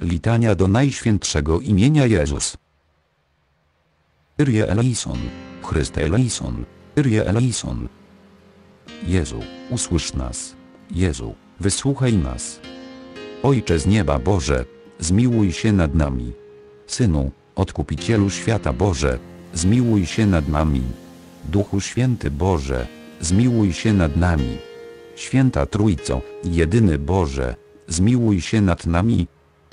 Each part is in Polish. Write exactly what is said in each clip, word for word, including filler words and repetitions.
Litania do Najświętszego imienia Jezus. Kyrie eleison, Chryste eleison, Kyrie eleison. Jezu, usłysz nas. Jezu, wysłuchaj nas. Ojcze z nieba Boże, zmiłuj się nad nami. Synu, Odkupicielu świata Boże, zmiłuj się nad nami. Duchu Święty Boże, zmiłuj się nad nami. Święta Trójco, jedyny Boże, zmiłuj się nad nami.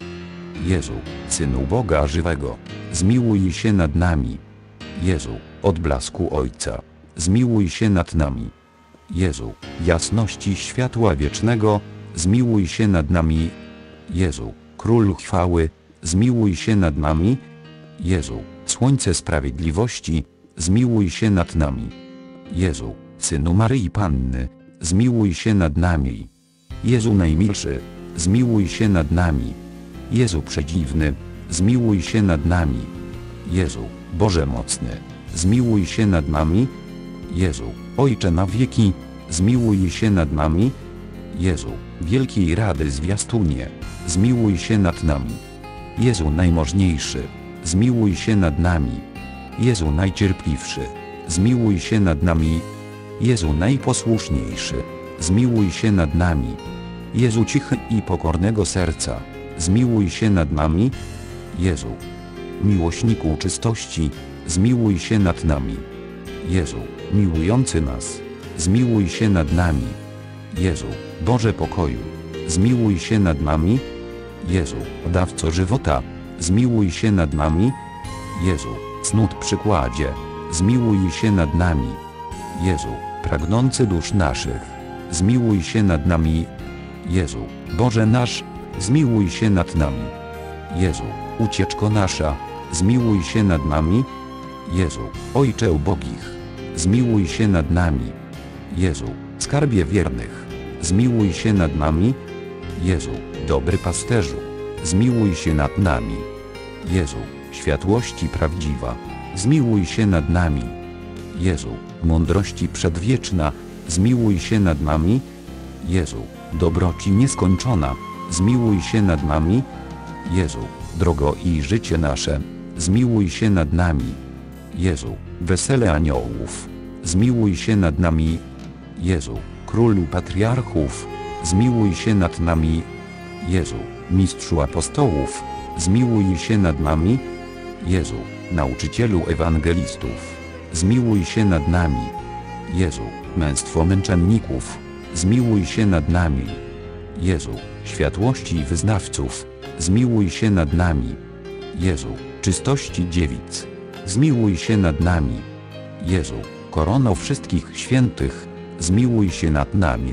Jezu, Synu Boga żywego, zmiłuj się nad nami. Jezu, odblasku Ojca, zmiłuj się nad nami. Jezu, jasności światła wiecznego, zmiłuj się nad nami. Jezu, Król chwały, zmiłuj się nad nami. Jezu, Słońce sprawiedliwości, zmiłuj się nad nami. Jezu, Synu Maryi Panny, zmiłuj się nad nami. Jezu najmilszy, zmiłuj się nad nami. Jezu przedziwny, zmiłuj się nad nami. Jezu, Boże mocny, zmiłuj się nad nami. Jezu, Ojcze na wieki, zmiłuj się nad nami. Jezu, wielkiej rady zwiastunie, zmiłuj się nad nami. Jezu najmożniejszy, zmiłuj się nad nami. Jezu najcierpliwszy, zmiłuj się nad nami. Jezu najposłuszniejszy, zmiłuj się nad nami. Jezu cichy i pokornego serca, zmiłuj się nad nami. Jezu, miłośniku czystości, zmiłuj się nad nami. Jezu, miłujący nas, zmiłuj się nad nami. Jezu, Boże pokoju, zmiłuj się nad nami. Jezu, dawco żywota, zmiłuj się nad nami. Jezu, cnót przykładzie, zmiłuj się nad nami. Jezu, pragnący dusz naszych, zmiłuj się nad nami. Jezu, Boże nasz, zmiłuj się nad nami. Jezu, ucieczko nasza, zmiłuj się nad nami. Jezu, Ojcze ubogich, zmiłuj się nad nami. Jezu, skarbie wiernych, zmiłuj się nad nami. Jezu, dobry pasterzu, zmiłuj się nad nami. Jezu, światłości prawdziwa, zmiłuj się nad nami. Jezu, mądrości przedwieczna, zmiłuj się nad nami. Jezu, dobroci nieskończona, zmiłuj się nad nami. Jezu, drogo i życie nasze, zmiłuj się nad nami. Jezu, wesele aniołów, zmiłuj się nad nami. Jezu, Królu patriarchów, zmiłuj się nad nami. Jezu, Mistrzu apostołów, zmiłuj się nad nami. Jezu, Nauczycielu ewangelistów, zmiłuj się nad nami. Jezu, męstwo męczenników, zmiłuj się nad nami. Jezu, światłości wyznawców, zmiłuj się nad nami. Jezu, czystości dziewic, zmiłuj się nad nami. Jezu, korono wszystkich świętych, zmiłuj się nad nami.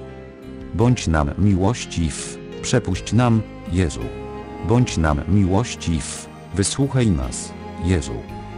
Bądź nam miłościw, przepuść nam, Jezu. Bądź nam miłościw, wysłuchaj nas, Jezu.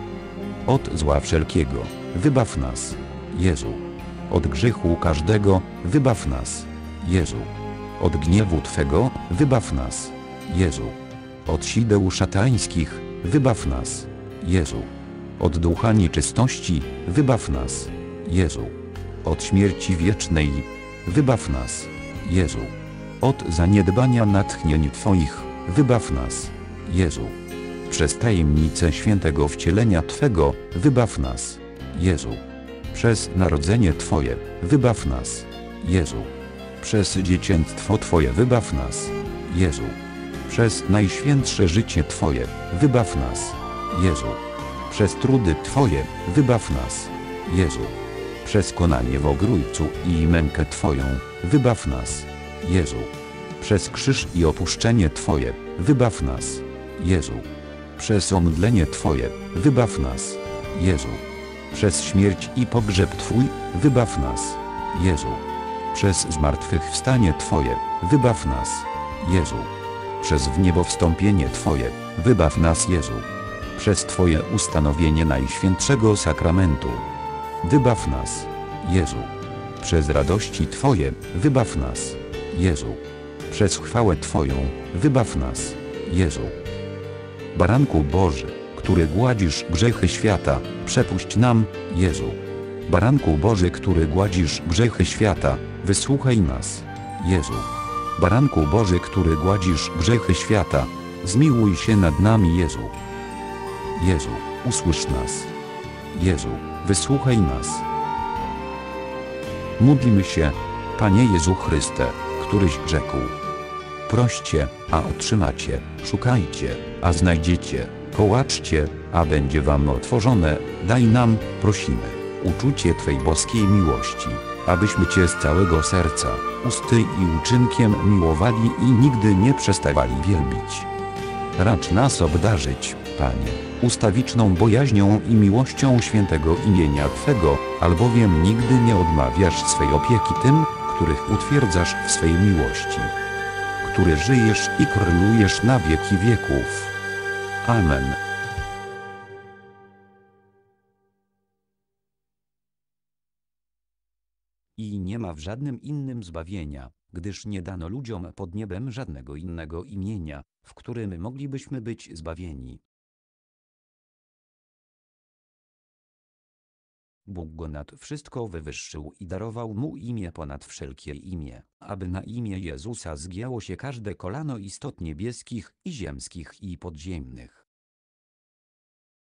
Od zła wszelkiego, wybaw nas, Jezu. Od grzechu każdego, wybaw nas, Jezu. Od gniewu Twego, wybaw nas, Jezu. Od sideł szatańskich, wybaw nas, Jezu. Od ducha nieczystości, wybaw nas, Jezu. Od śmierci wiecznej, wybaw nas, Jezu. Od zaniedbania natchnień Twoich, wybaw nas, Jezu. Przez tajemnicę świętego wcielenia Twego, wybaw nas, Jezu. Przez narodzenie Twoje, wybaw nas, Jezu. Przez dziecięctwo Twoje, wybaw nas, Jezu. Przez najświętsze życie Twoje, wybaw nas, Jezu. Przez trudy Twoje, wybaw nas, Jezu. Przez konanie w ogrójcu i mękę Twoją, wybaw nas, Jezu. Przez krzyż i opuszczenie Twoje, wybaw nas, Jezu. Przez omdlenie Twoje, wybaw nas, Jezu. Przez śmierć i pogrzeb Twój, wybaw nas, Jezu. Przez zmartwychwstanie Twoje, wybaw nas, Jezu. Przez wniebowstąpienie Twoje, wybaw nas, Jezu. Przez Twoje ustanowienie Najświętszego Sakramentu, wybaw nas, Jezu. Przez radości Twoje, wybaw nas, Jezu. Przez chwałę Twoją, wybaw nas, Jezu. Baranku Boży, który gładzisz grzechy świata, przepuść nam, Jezu. Baranku Boży, który gładzisz grzechy świata, wysłuchaj nas, Jezu. Baranku Boży, który gładzisz grzechy świata, zmiłuj się nad nami. Jezu. Jezu, usłysz nas. Jezu, wysłuchaj nas. Módlmy się, Panie Jezu Chryste, któryś rzekł: proście, a otrzymacie, szukajcie, a znajdziecie, kołaczcie, a będzie wam otworzone. Daj nam, prosimy, uczucie Twej boskiej miłości, abyśmy Cię z całego serca, usty i uczynkiem miłowali i nigdy nie przestawali wielbić. Racz nas obdarzyć, Panie, ustawiczną bojaźnią i miłością świętego imienia Twego, albowiem nigdy nie odmawiasz swej opieki tym, których utwierdzasz w swej miłości, który żyjesz i królujesz na wieki wieków. Amen. I nie ma w żadnym innym zbawienia, gdyż nie dano ludziom pod niebem żadnego innego imienia, w którym moglibyśmy być zbawieni. Bóg go nad wszystko wywyższył i darował mu imię ponad wszelkie imię, aby na imię Jezusa zgięło się każde kolano istot niebieskich i ziemskich i podziemnych.